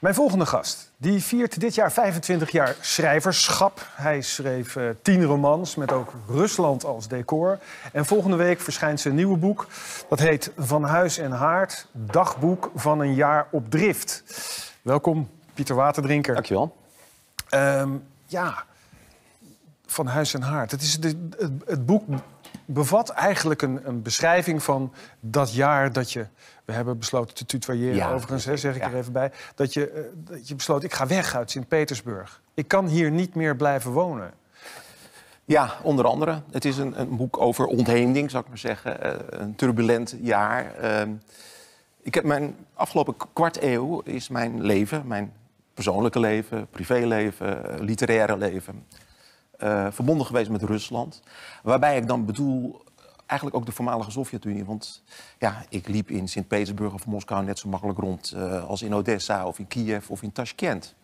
Mijn volgende gast, die viert dit jaar 25 jaar schrijverschap. Hij schreef 10 romans met ook Rusland als decor. En volgende week verschijnt zijn nieuwe boek. Dat heet Van Huis en Haard, dagboek van een jaar op drift. Welkom, Pieter Waterdrinker. Dankjewel. Ja, Van Huis en Haard. Het boek bevat eigenlijk een beschrijving van dat jaar dat je... We hebben besloten te tutoyeren, overigens, hè, zeg ik er even bij. Dat je besloot, ik ga weg uit Sint-Petersburg. Ik kan hier niet meer blijven wonen. Ja, onder andere. Het is een boek over ontheemding, zou ik maar zeggen. Een turbulent jaar. Ik heb mijn afgelopen kwart eeuw is mijn leven, mijn persoonlijke leven, privéleven, literaire leven, verbonden geweest met Rusland. Waarbij ik dan bedoel eigenlijk ook de voormalige Sovjet-Unie. Want ja, ik liep in Sint-Petersburg of Moskou net zo makkelijk rond als in Odessa of in Kiev of in Tashkent.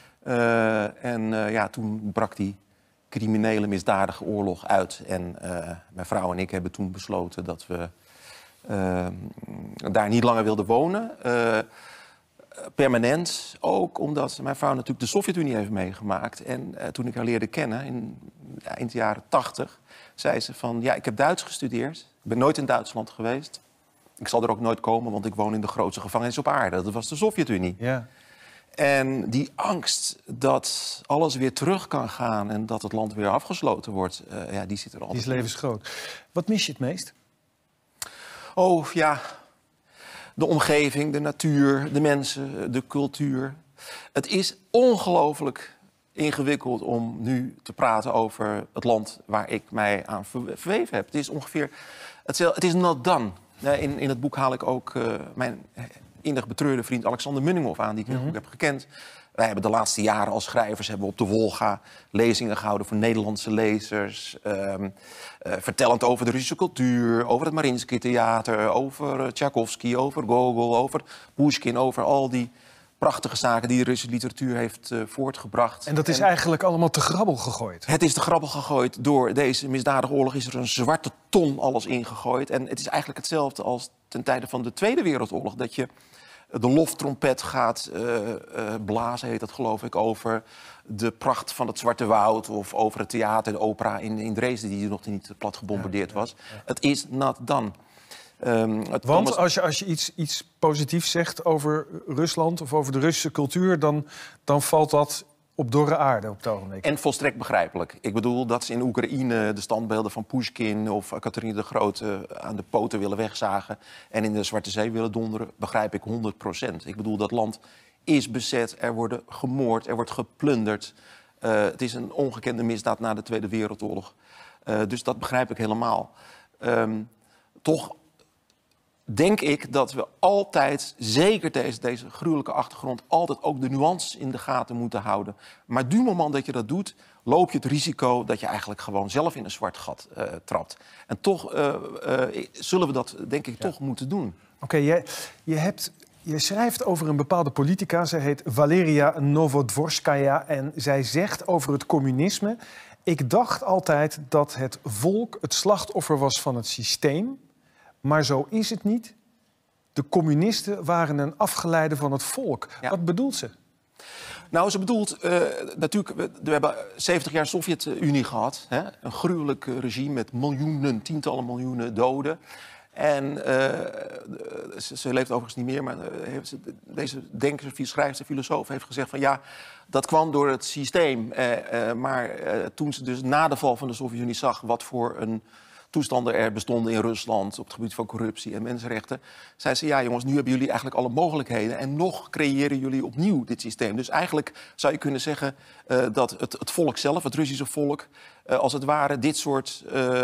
Toen brak die criminele, misdadige oorlog uit. En mijn vrouw en ik hebben toen besloten dat we daar niet langer wilden wonen. Permanent, ook omdat mijn vrouw natuurlijk de Sovjet-Unie heeft meegemaakt. En toen ik haar leerde kennen, in eind jaren 80, zei ze van... ja, ik heb Duits gestudeerd, ik ben nooit in Duitsland geweest. Ik zal er ook nooit komen, want ik woon in de grootste gevangenis op aarde. Dat was de Sovjet-Unie. Ja. En die angst dat alles weer terug kan gaan en dat het land weer afgesloten wordt, die zit er altijd. Die is levensgroot. Wat mis je het meest? Oh, ja... De omgeving, de natuur, de mensen, de cultuur. Het is ongelooflijk ingewikkeld om nu te praten over het land waar ik mij aan verweven heb. Het is ongeveer hetzelfde. Het is not done. In het boek haal ik ook mijn innig betreurde vriend Alexander Munninghoff aan, die ik heel goed heb gekend. Wij hebben de laatste jaren als schrijvers hebben op de Wolga lezingen gehouden voor Nederlandse lezers. Vertellend over de Russische cultuur, over het Mariinsky-theater, over Tchaikovsky, over Gogol, over Pushkin, over al die prachtige zaken die de Russische literatuur heeft voortgebracht. En dat is eigenlijk allemaal te grabbel gegooid. Het is te grabbel gegooid. Door deze misdadige oorlog is er een zwarte ton alles ingegooid. En het is eigenlijk hetzelfde als ten tijde van de Tweede Wereldoorlog. Dat je de loftrompet gaat blazen, heet dat geloof ik, over de pracht van het Zwarte Woud of over het theater, de opera in Dresden, die nog niet plat gebombardeerd was. Het is not done. Want als je iets positiefs zegt over Rusland of over de Russische cultuur, dan valt dat op dorre aarde op het ogenblik. En volstrekt begrijpelijk. Ik bedoel dat ze in Oekraïne de standbeelden van Pushkin of Catharina de Grote aan de poten willen wegzagen en in de Zwarte Zee willen donderen, begrijp ik 100%. Ik bedoel, dat land is bezet, er wordt gemoord, er wordt geplunderd. Het is een ongekende misdaad na de Tweede Wereldoorlog. Dus dat begrijp ik helemaal. Toch denk ik dat we altijd, zeker deze gruwelijke achtergrond, altijd ook de nuances in de gaten moeten houden. Maar du moment dat je dat doet, loop je het risico dat je eigenlijk gewoon zelf in een zwart gat trapt. En toch zullen we dat, denk ik, toch moeten doen. Oké, je schrijft over een bepaalde politica. Zij heet Valeria Novodvorskaya en zij zegt over het communisme: ik dacht altijd dat het volk het slachtoffer was van het systeem. Maar zo is het niet. De communisten waren een afgeleide van het volk. Ja. Wat bedoelt ze? Nou, ze bedoelt natuurlijk, we hebben 70 jaar Sovjet-Unie gehad. Hè? Een gruwelijk regime met miljoenen, tientallen miljoenen doden. En ze leeft overigens niet meer, maar deze denker, schrijfster, filosoof heeft gezegd van ja, dat kwam door het systeem. Maar toen ze dus na de val van de Sovjet-Unie zag wat voor een toestanden er bestonden in Rusland op het gebied van corruptie en mensenrechten, zei ze, ja jongens, nu hebben jullie eigenlijk alle mogelijkheden en nog creëren jullie opnieuw dit systeem. Dus eigenlijk zou je kunnen zeggen dat het volk zelf, het Russische volk, als het ware dit soort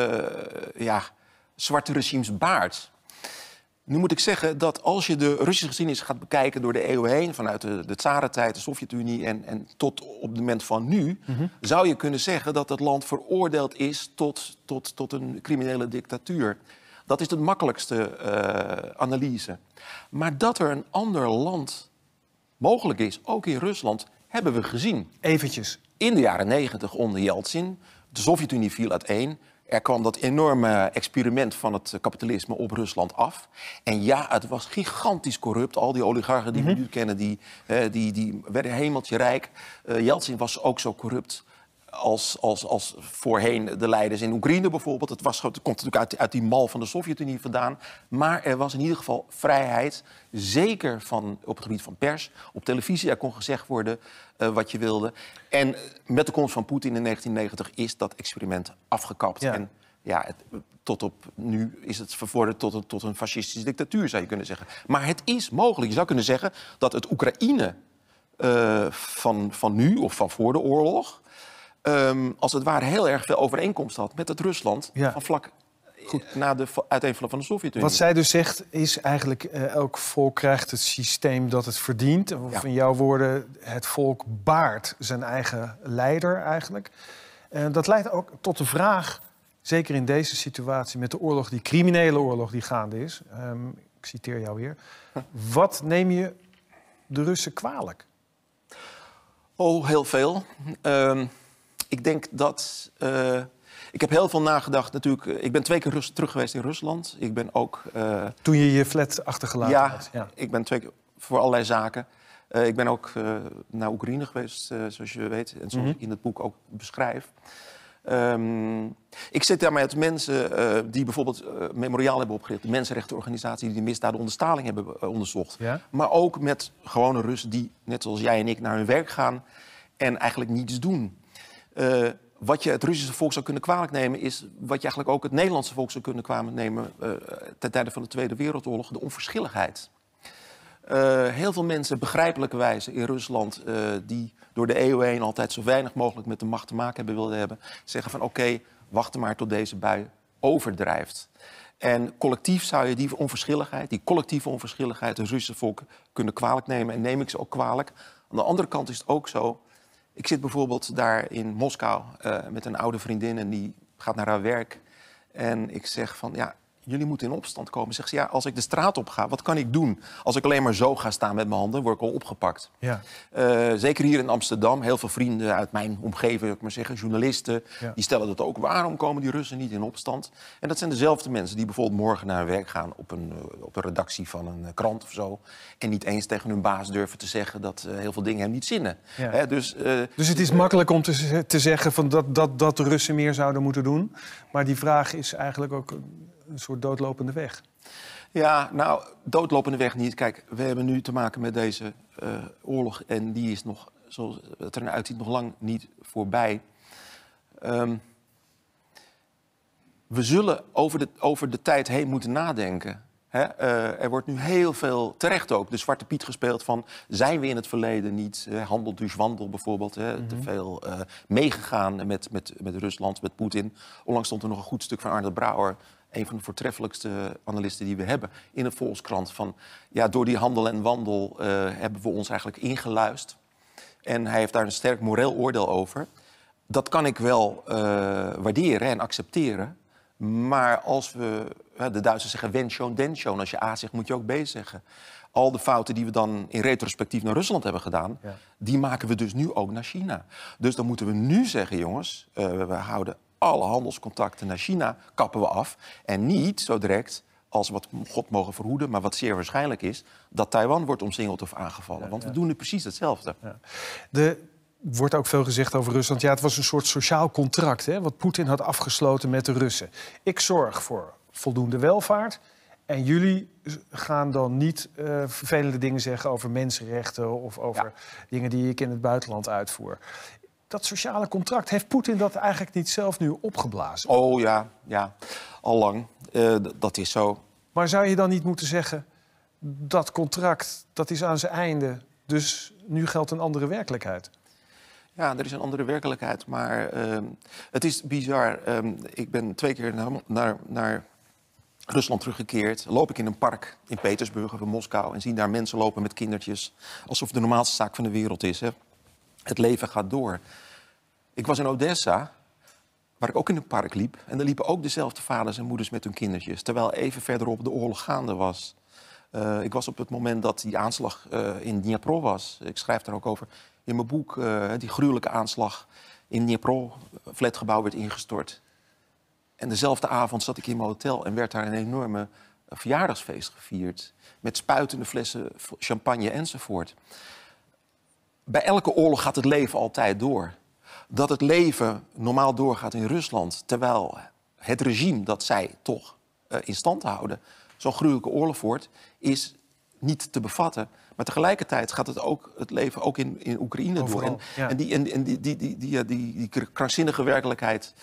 zwarte regimes baart. Nu moet ik zeggen dat als je de Russische geschiedenis gaat bekijken door de eeuwen heen, vanuit de tsarentijd, de Sovjet-Unie en tot op het moment van nu, zou je kunnen zeggen dat het land veroordeeld is tot een criminele dictatuur. Dat is de makkelijkste analyse. Maar dat er een ander land mogelijk is, ook in Rusland, hebben we gezien. Eventjes. In de jaren 90 onder Yeltsin, de Sovjet-Unie viel uiteen. er kwam dat enorme experiment van het kapitalisme op Rusland af. En ja, het was gigantisch corrupt. Al die oligarchen die we nu kennen, die werden hemeltje rijk. Yeltsin was ook zo corrupt als voorheen de leiders in Oekraïne bijvoorbeeld. Het komt natuurlijk uit die mal van de Sovjet-Unie vandaan. Maar er was in ieder geval vrijheid, zeker op het gebied van pers. Op televisie, er kon gezegd worden wat je wilde. En met de komst van Poetin in 1990 is dat experiment afgekapt. Ja. En ja, tot op nu is het vervorderd tot een fascistische dictatuur, zou je kunnen zeggen. Maar het is mogelijk. Je zou kunnen zeggen dat het Oekraïne van nu of van voor de oorlog als het ware heel erg veel overeenkomst had met het Rusland van vlak na de uiteenvallen van de Sovjet-Unie. Wat zij dus zegt is eigenlijk elk volk krijgt het systeem dat het verdient. Of in jouw woorden, het volk baart zijn eigen leider eigenlijk. Dat leidt ook tot de vraag, zeker in deze situatie met de oorlog, die criminele oorlog die gaande is. Ik citeer jou weer. Wat neem je de Russen kwalijk? Oh, heel veel. Ik denk dat... ik heb heel veel nagedacht natuurlijk. Ik ben 2 keer terug geweest in Rusland. Ik ben ook... Toen je je flat achtergelaten had? Ja, ik ben 2 keer voor allerlei zaken. Ik ben ook naar Oekraïne geweest, zoals je weet. En zoals ik in het boek ook beschrijf. Ik zit daar met mensen die bijvoorbeeld Memoriaal hebben opgericht. De mensenrechtenorganisatie die de misdaden onder Stalin hebben onderzocht. Ja? Maar ook met gewone Russen die, net zoals jij en ik, naar hun werk gaan en eigenlijk niets doen. Wat je het Russische volk zou kunnen kwalijk nemen is wat je eigenlijk ook het Nederlandse volk zou kunnen kwalijk nemen ten tijde van de Tweede Wereldoorlog, de onverschilligheid. Heel veel mensen begrijpelijkerwijze in Rusland die door de eeuwen heen altijd zo weinig mogelijk met de macht te maken wilden hebben, zeggen van oké, wacht maar tot deze bui overdrijft. En collectief zou je die onverschilligheid, die collectieve onverschilligheid, het Russische volk kunnen kwalijk nemen en neem ik ze ook kwalijk. Aan de andere kant is het ook zo. Ik zit bijvoorbeeld daar in Moskou met een oude vriendin en die gaat naar haar werk. En ik zeg van, ja, jullie moeten in opstand komen. Zegt ze, ja, als ik de straat op ga, wat kan ik doen? Als ik alleen maar zo ga staan met mijn handen, word ik al opgepakt. Ja. Zeker hier in Amsterdam, heel veel vrienden uit mijn omgeving, wil ik maar zeggen, journalisten, die stellen dat ook. Waarom komen die Russen niet in opstand? En dat zijn dezelfde mensen die bijvoorbeeld morgen naar hun werk gaan op een redactie van een krant of zo. En niet eens tegen hun baas durven te zeggen dat heel veel dingen hem niet zinnen. Ja. Dus het is makkelijk om te zeggen van dat de Russen meer zouden moeten doen. Maar die vraag is eigenlijk ook een soort doodlopende weg. Ja, nou, doodlopende weg niet. Kijk, we hebben nu te maken met deze oorlog en die is nog, zoals het er naar uitziet, nog lang niet voorbij. We zullen over de tijd heen moeten nadenken. Er wordt nu heel veel, terecht ook, de Zwarte Piet gespeeld van, zijn we in het verleden niet, handel dus wandel bijvoorbeeld, te veel meegegaan met Rusland, met Poetin. Onlangs stond er nog een goed stuk van Arnold Brouwer, een van de voortreffelijkste analisten die we hebben, in de Volkskrant van, ja, door die handel en wandel hebben we ons eigenlijk ingeluist. En hij heeft daar een sterk moreel oordeel over. Dat kan ik wel waarderen en accepteren. Maar als we, de Duitsers zeggen, wenn schon, denn schon. Als je A zegt, moet je ook B zeggen. Al de fouten die we dan in retrospectief naar Rusland hebben gedaan, die maken we dus nu ook naar China. Dus dan moeten we nu zeggen, jongens, we houden alle handelscontacten naar China, kappen we af. En niet zo direct, als wat God mogen verhoeden, maar wat zeer waarschijnlijk is, dat Taiwan wordt omsingeld of aangevallen. Want we doen nu precies hetzelfde. Ja. Er wordt ook veel gezegd over Rusland. Ja, het was een soort sociaal contract, hè, wat Poetin had afgesloten met de Russen. Ik zorg voor voldoende welvaart. En jullie gaan dan niet vervelende dingen zeggen over mensenrechten of over dingen die ik in het buitenland uitvoer. Dat sociale contract, heeft Poetin dat eigenlijk niet zelf nu opgeblazen? Oh ja, al lang. Dat is zo. Maar zou je dan niet moeten zeggen, dat contract, dat is aan zijn einde, dus nu geldt een andere werkelijkheid? Ja, er is een andere werkelijkheid, maar het is bizar. Ik ben 2 keer naar Rusland teruggekeerd. Loop ik in een park in Petersburg of in Moskou en zie daar mensen lopen met kindertjes, alsof het de normaalste zaak van de wereld is. Hè. Het leven gaat door. Ik was in Odessa, waar ik ook in een park liep. En daar liepen ook dezelfde vaders en moeders met hun kindertjes. Terwijl even verderop de oorlog gaande was. Ik was op het moment dat die aanslag in Dnipro was. Ik schrijf daar ook over in mijn boek. Die gruwelijke aanslag in Dnipro. Flatgebouw werd ingestort. En dezelfde avond zat ik in mijn hotel en werd daar een enorme verjaardagsfeest gevierd. Met spuitende flessen champagne enzovoort. Bij elke oorlog gaat het leven altijd door. Dat het leven normaal doorgaat in Rusland, terwijl het regime dat zij toch in stand houden zo'n gruwelijke oorlog voert, is niet te bevatten. Maar tegelijkertijd gaat het leven ook in Oekraïne overal, door. En die krankzinnige werkelijkheid,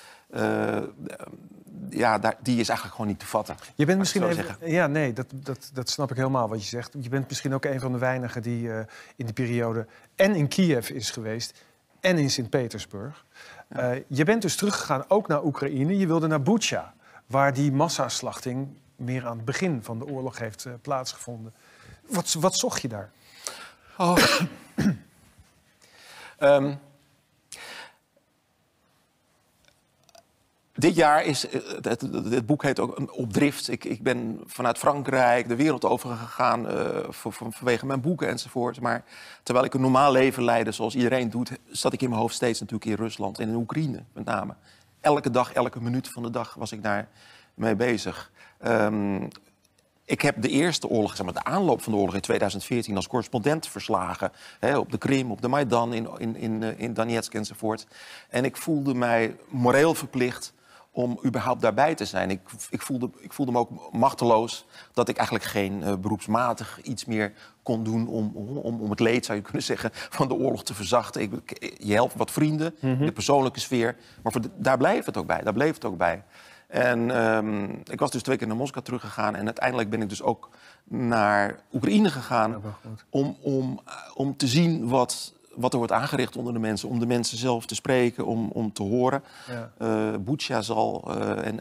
die is eigenlijk gewoon niet te vatten. Je bent misschien even... Ja, nee, dat snap ik helemaal wat je zegt. Je bent misschien ook een van de weinigen die in die periode en in Kiev is geweest en in Sint-Petersburg. Ja. Je bent dus teruggegaan ook naar Oekraïne. Je wilde naar Bucha, waar die massaslachting meer aan het begin van de oorlog heeft plaatsgevonden. Wat zocht je daar? Oh. Dit jaar is, het boek heet ook een opdrift. Ik ben vanuit Frankrijk de wereld over gegaan vanwege mijn boeken enzovoort. Maar terwijl ik een normaal leven leidde zoals iedereen doet, zat ik in mijn hoofd steeds natuurlijk in Rusland en in Oekraïne met name. Elke dag, elke minuut van de dag was ik daar mee bezig. Ik heb de eerste oorlog, zeg maar de aanloop van de oorlog in 2014 als correspondent verslagen. Op de Krim, op de Maidan, in Donetsk enzovoort. En ik voelde mij moreel verplicht om überhaupt daarbij te zijn. Ik voelde me ook machteloos dat ik eigenlijk geen beroepsmatig iets meer kon doen om het leed, zou je kunnen zeggen, van de oorlog te verzachten. Je helpt wat vrienden, de persoonlijke sfeer, maar daar bleef het ook bij. En ik was dus 2 keer naar Moskou teruggegaan en uiteindelijk ben ik dus ook naar Oekraïne gegaan om te zien wat er wordt aangericht onder de mensen, om de mensen zelf te spreken, om te horen. Ja. Bucha zal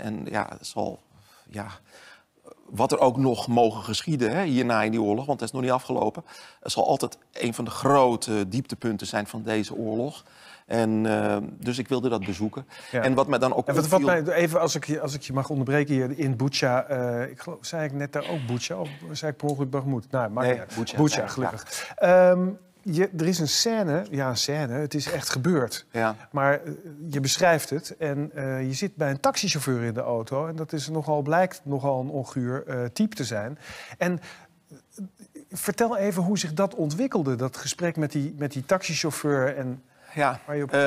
wat er ook nog mogen geschieden hierna in die oorlog, want het is nog niet afgelopen. Het zal altijd een van de grote dieptepunten zijn van deze oorlog. En dus ik wilde dat bezoeken. Ja. En wat mij dan ook opviel... Even als ik je mag onderbreken hier in Bucha. Ik geloof, zei ik net daar ook Bucha? Of zei ik per ongeluk Bakhmut? Nou, maar nee, Bucha, gelukkig. Ja. Er is een scène, het is echt gebeurd. Ja. Maar je beschrijft het en je zit bij een taxichauffeur in de auto. En dat is blijkt nogal een onguur type te zijn. En vertel even hoe zich dat ontwikkelde, dat gesprek met die taxichauffeur. En ja,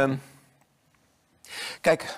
kijk,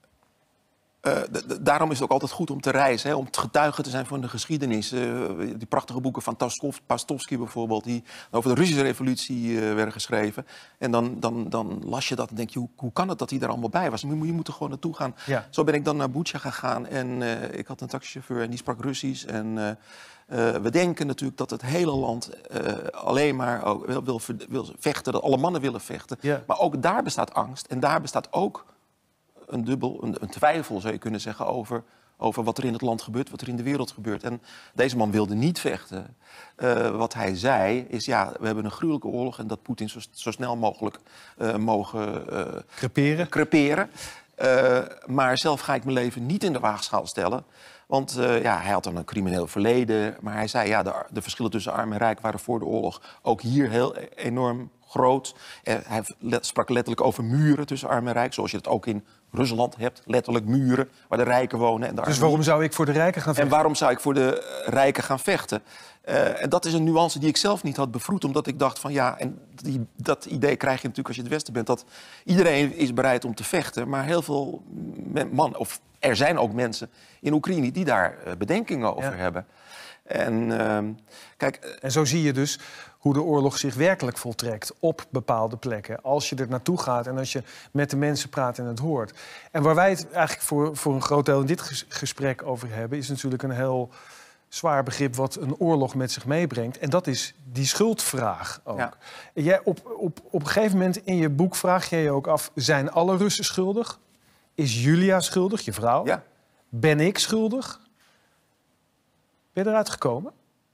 daarom is het ook altijd goed om te reizen, om getuige te zijn van de geschiedenis. Die prachtige boeken van Pastovsky bijvoorbeeld, die over de Russische revolutie werden geschreven. En dan las je dat en denk je, hoe kan het dat hij daar allemaal bij was? Je moet er gewoon naartoe gaan. Ja. Zo ben ik dan naar Bucha gegaan en ik had een taxichauffeur en die sprak Russisch. En we denken natuurlijk dat het hele land alleen maar wil vechten, dat alle mannen willen vechten. Ja. Maar ook daar bestaat angst en daar bestaat ook een twijfel, zou je kunnen zeggen, over wat er in het land gebeurt, wat er in de wereld gebeurt. En deze man wilde niet vechten. Wat hij zei is, we hebben een gruwelijke oorlog en dat Poetin zo snel mogelijk mogen creperen. Maar zelf ga ik mijn leven niet in de waagschaal stellen. Want hij had dan een crimineel verleden. Maar hij zei, de verschillen tussen arm en rijk waren voor de oorlog ook hier heel enorm groot. Hij sprak letterlijk over muren tussen arm en rijk, zoals je het ook in Rusland hebt. Letterlijk muren waar de rijken wonen. En de dus waarom zou ik voor de rijken gaan vechten? En waarom zou ik voor de rijken gaan vechten? En dat is een nuance die ik zelf niet had bevroed. Omdat ik dacht van dat idee krijg je natuurlijk als je het Westen bent. Dat iedereen is bereid om te vechten. Maar heel veel mannen, of er zijn ook mensen in Oekraïne die daar bedenkingen over hebben. En en zo zie je dus hoe de oorlog zich werkelijk voltrekt op bepaalde plekken. Als je er naartoe gaat en als je met de mensen praat en het hoort. En waar wij het eigenlijk voor een groot deel in dit gesprek over hebben, is natuurlijk een heel zwaar begrip wat een oorlog met zich meebrengt. En dat is die schuldvraag ook. Ja. Jij op een gegeven moment in je boek vraag je je ook af, zijn alle Russen schuldig? Is Julia schuldig, je vrouw? Ja. Ben ik schuldig? Ben je eruit gekomen?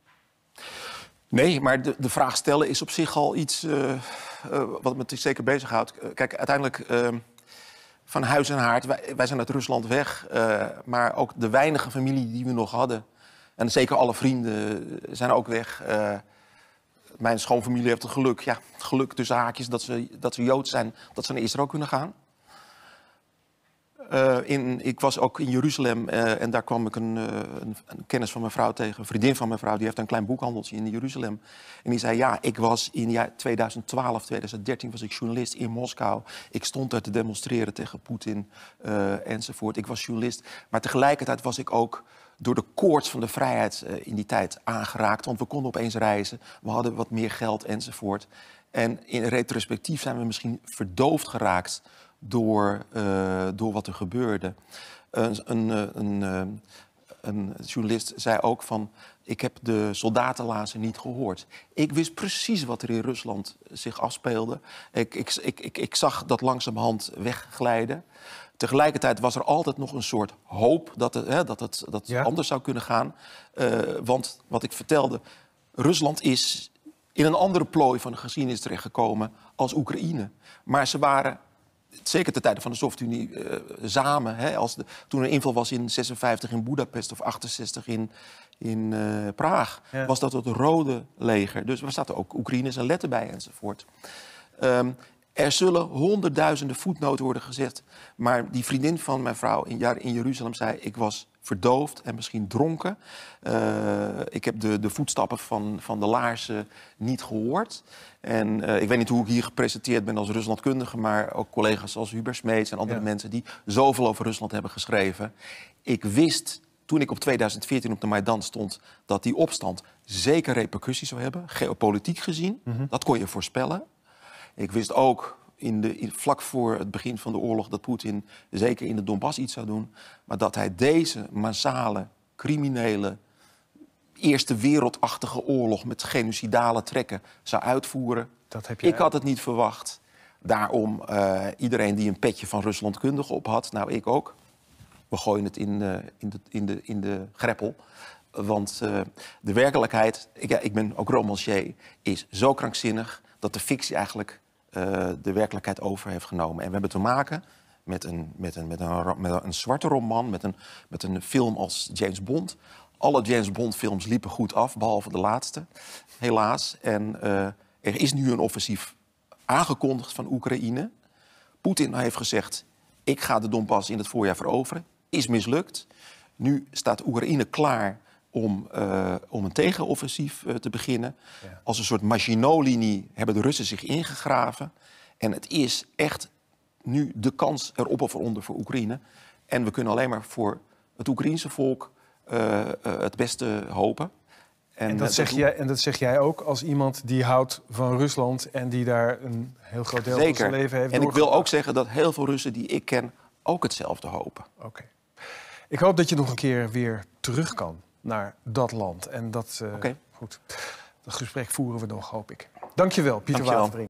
Nee, maar de vraag stellen is op zich al iets wat me zeker bezighoudt. Kijk, uiteindelijk van huis en haard, wij zijn uit Rusland weg. Maar ook de weinige familie die we nog hadden, en zeker alle vrienden, zijn ook weg. Mijn schoonfamilie heeft het geluk tussen haakjes dat ze Joods zijn, dat ze naar Israël kunnen gaan. Ik was ook in Jeruzalem en daar kwam ik een kennis van mijn vrouw tegen. Een vriendin van mijn vrouw, die heeft een klein boekhandeltje in Jeruzalem. En die zei, ja, ik was in jaar 2012, 2013 was ik journalist in Moskou. Ik stond daar te demonstreren tegen Poetin enzovoort. Ik was journalist. Maar tegelijkertijd was ik ook door de koorts van de vrijheid in die tijd aangeraakt. Want we konden opeens reizen, we hadden wat meer geld enzovoort. En in retrospectief zijn we misschien verdoofd geraakt door wat er gebeurde. Een journalist zei ook van, ik heb de soldatenlazen niet gehoord. Ik wist precies wat er in Rusland zich afspeelde. Ik zag dat langzamerhand wegglijden. Tegelijkertijd was er altijd nog een soort hoop dat het anders zou kunnen gaan. Want wat ik vertelde, Rusland is in een andere plooi van de geschiedenis terechtgekomen als Oekraïne. Maar ze waren, zeker ten tijde van de Sovjet-Unie, samen. Toen er inval was in 56 in Budapest of 68 in Praag, was dat het Rode Leger. Dus er zaten ook Oekraïners en Letten bij enzovoort. Er zullen honderdduizenden voetnoten worden gezet. Maar die vriendin van mijn vrouw in Jeruzalem zei, ik was verdoofd en misschien dronken. Ik heb de voetstappen van de laarzen niet gehoord. En ik weet niet hoe ik hier gepresenteerd ben als Ruslandkundige, maar ook collega's als Hubert Smeets en andere mensen die zoveel over Rusland hebben geschreven. Ik wist, toen ik op 2014 op de Maidan stond, dat die opstand zeker repercussies zou hebben, geopolitiek gezien. Dat kon je voorspellen. Ik wist ook vlak voor het begin van de oorlog dat Poetin zeker in de Donbass iets zou doen. Maar dat hij deze massale, criminele, eerste wereldachtige oorlog met genocidale trekken zou uitvoeren. Ik had het niet verwacht. Daarom iedereen die een petje van Ruslandkundige op had, nou ik ook. We gooien het in de greppel. Want de werkelijkheid, ik ben ook romancier, is zo krankzinnig dat de fictie eigenlijk de werkelijkheid over heeft genomen. En we hebben te maken met een zwarte roman, met een film als James Bond. Alle James Bond films liepen goed af, behalve de laatste, helaas. En er is nu een offensief aangekondigd van Oekraïne. Poetin heeft gezegd, ik ga de Donbass in het voorjaar veroveren. Is mislukt. Nu staat Oekraïne klaar om een tegenoffensief te beginnen. Ja. Als een soort Maginot-linie hebben de Russen zich ingegraven. En het is echt nu de kans erop of eronder voor Oekraïne. En we kunnen alleen maar voor het Oekraïense volk het beste hopen. En dat zeg jij ook als iemand die houdt van Rusland en die daar een heel groot deel van zijn leven heeft. En ik wil ook zeggen dat heel veel Russen die ik ken ook hetzelfde hopen. Oké. Ik hoop dat je nog een keer weer terug kan naar dat land. En dat, goed, dat gesprek voeren we nog, hoop ik. Dank je wel, Pieter Waterbrink.